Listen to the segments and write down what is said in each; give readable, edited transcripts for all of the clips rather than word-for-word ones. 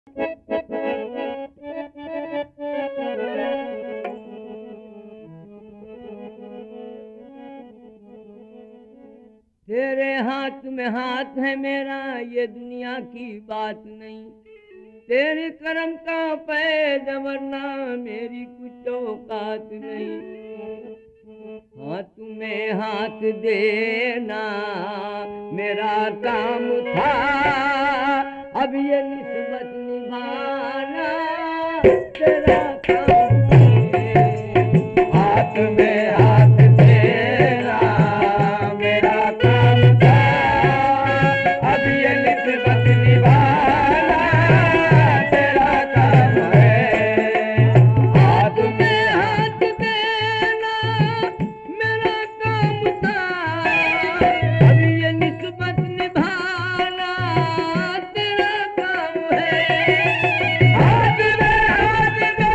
तेरे हाथ में हाथ है मेरा, ये दुनिया की बात नहीं। तेरे करम का पैद वरना मेरी कुछ औकात नहीं। हाथ में हाथ देना मेरा काम था, अब ये निस्बत निभाना तेरा काम है। हाथ में हाथ देना मेरा काम था, अब ये निस्बत निभाना तेरा काम है। हाथ में हाथ देना मेरा काम था, अब ये निस्बत निभाना तेरा काम है। हाथ में हाथ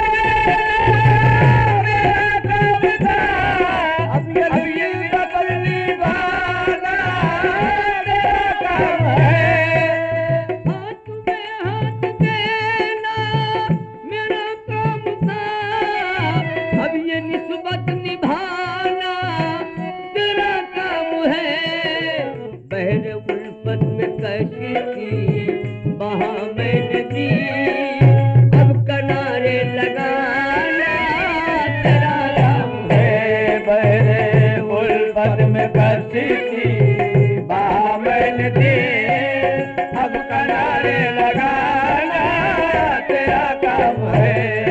देना मेरा काम था, अब ये निस्बत निभाना तेरा काम है। हाथ में हाथ देना मेरा काम था, अब ये निस्बत निभाना तेरा काम है। बहरे उल्फत में कैसी थी वहाँ मैंने दी, अब किनारे लगाना तेरा काम है। बहरे उल्फत में कैसी थी वहाँ मैंने दी, अब किनारे लगाना तेरा काम है।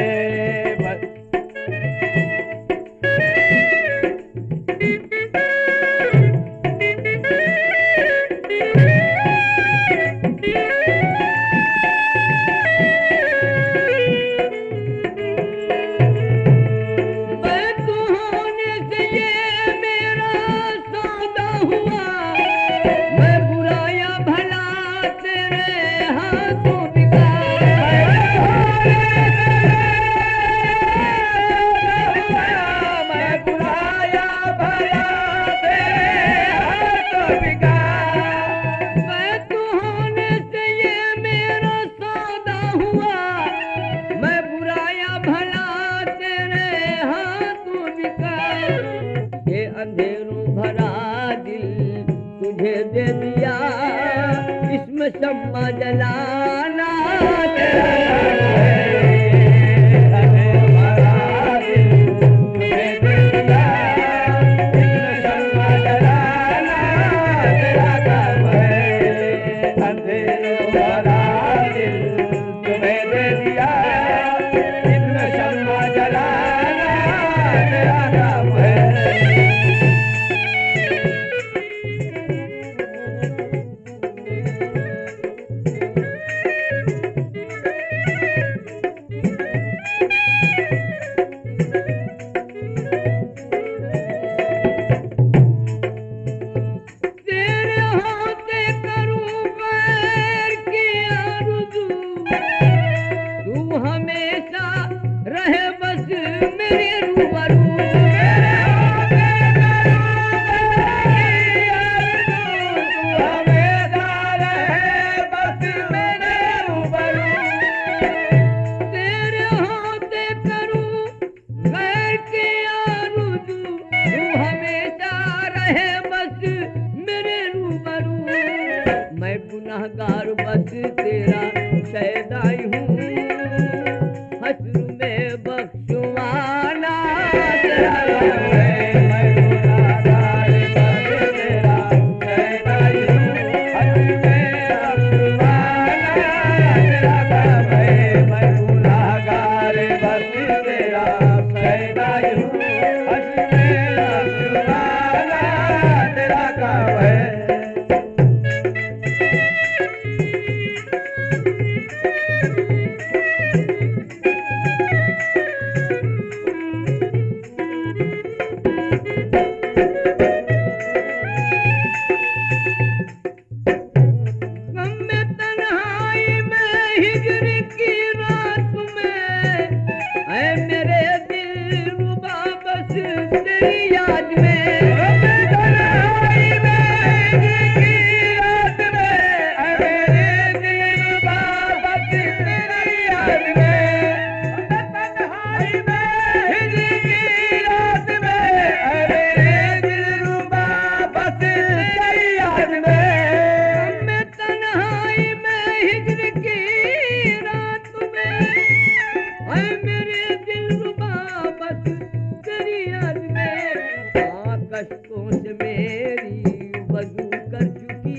मैं तू होने से ये मेरा सौदा हुआ, मैं बुरा या भला तेरे हाथों बिका। मैं बुरा या भला तेरे हाथों बिका। मैं तू होने से ये मेरा सौदा हुआ, मैं बुरा या भला तेरे हाथों बिका। ये अंधेरों भरा दिल तुझे दे दिया, इसमें शम्मा जलाना तेरा काम है। अंधेरों भरा दिल तुझे दे दिया, इसमें शम्मा जलाना तेरा काम है। अंधेरों भरा दिल तुम्हें दे दिया, इसमें शम्मा जलाना तेरा काम है। तेरे होते करूं गैर की आरज़ू, तू हमेशा रहे बस मेरे रूबरू। तेरे होते करूं गैर की आरज़ू, तू हमेशा रहे बस मेरे रूबरू। तेरे होते करूं गैर की आरज़ू, तू हमेशा रहे बस मेरे रूबरू। मैं गुनहगार बस तेरा शैदाई हूँ, हश्र में बख्शवाना तेरा काम है। मैं गुनहगार बस तेरा शैदाई हूँ, हश्र में बख्शवाना तेरा काम है। मैं गुनहगार बस तेरा शैदाई हूँ, हश्र में बख्शवाना तेरा काम है। गम में तन्हाई में हिजर की रात में, ऐ मेरे दिल रुबा बस तेरी याद में। गम में तन्हाई में हिजर की रात में, ऐ मेरे दिल रुबा बस तेरी याद में, तन्हाई में हिजर की रात में, मेरे दिलरुबा बस तेरी याद में। मैं तन्हाई में हिजर की रात में, ऐ मेरे दिलरुबा बस तेरी याद में। कष्टों से मेरी वजू कर चुकी,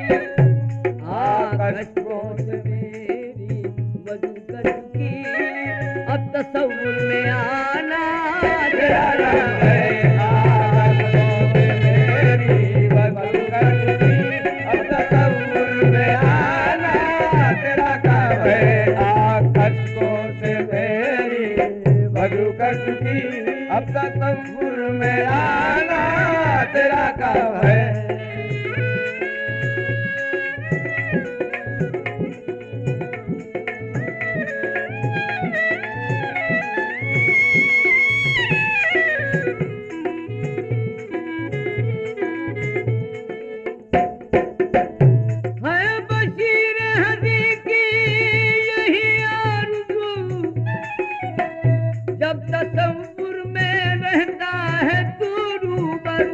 कष्टों से मेरी वजू कर चुकी। अब तसव्वुर में आना तेरा नाम है, कष्टों से मेरी वजू कर चुकी। अब तसव्वुर में आना तेरा काम है, कष्टों से मेरी वजू कर चुकी। अब तसव्वुर में आना तेरा काम है। है बशीर हदी की यही आरज़ू, जब तसव्वुर में रहता है तू रूबरू।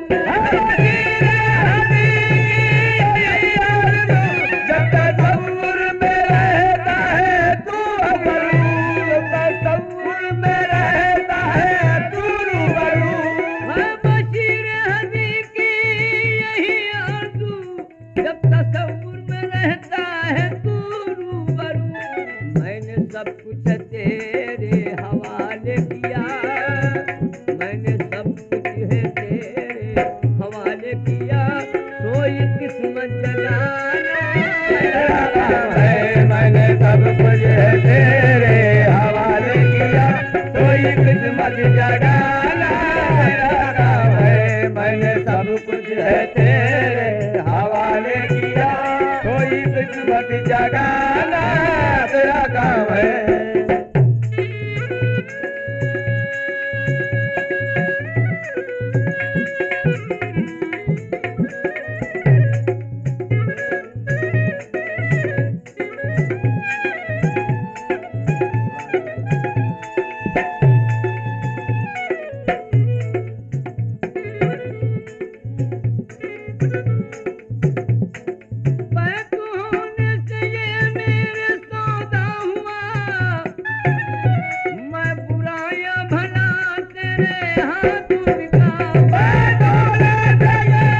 जब तसव्वुर में रहता है तू रूबरू, तसव्वुर में रहता है तू रूबरू। है बशीर हदी की यही आरज़ू, जब तसव्वुर में रहता है तू रूबरू। मैंने सब कुछ तेरे हवाले किया, मैंने सब कुछ है तेरे हवाले किया। सोई किस्मत जगाना तेरा काम है, मैंने सब कुछ है तेरे हवाले किया। कोई किस्मत जगाना तेरा काम है, मैंने सब कुछ है तेरे हवाले किया। कोई किस्मत जगाना तेरा काम है। बैतून से ये मेरे सौदा हुआ, मैं बुराया भला तेरे हाथों बिका। बैतून से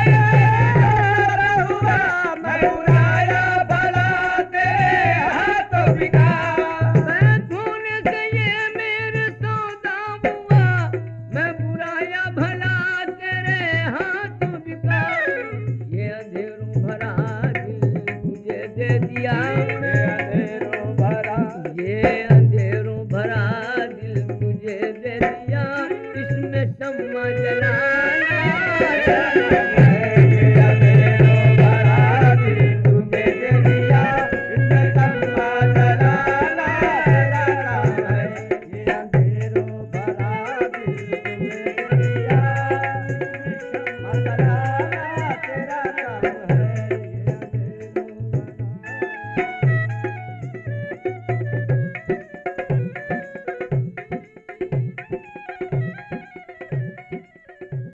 ये हुआ, मैं बुराया भला तेरे हाथों बिका। बैतून से ये मेरे सौदा हुआ, मैं बुराया भला तेरे हाथों बिका। ये अंधेरों भरा दिल तुझे दे दिया,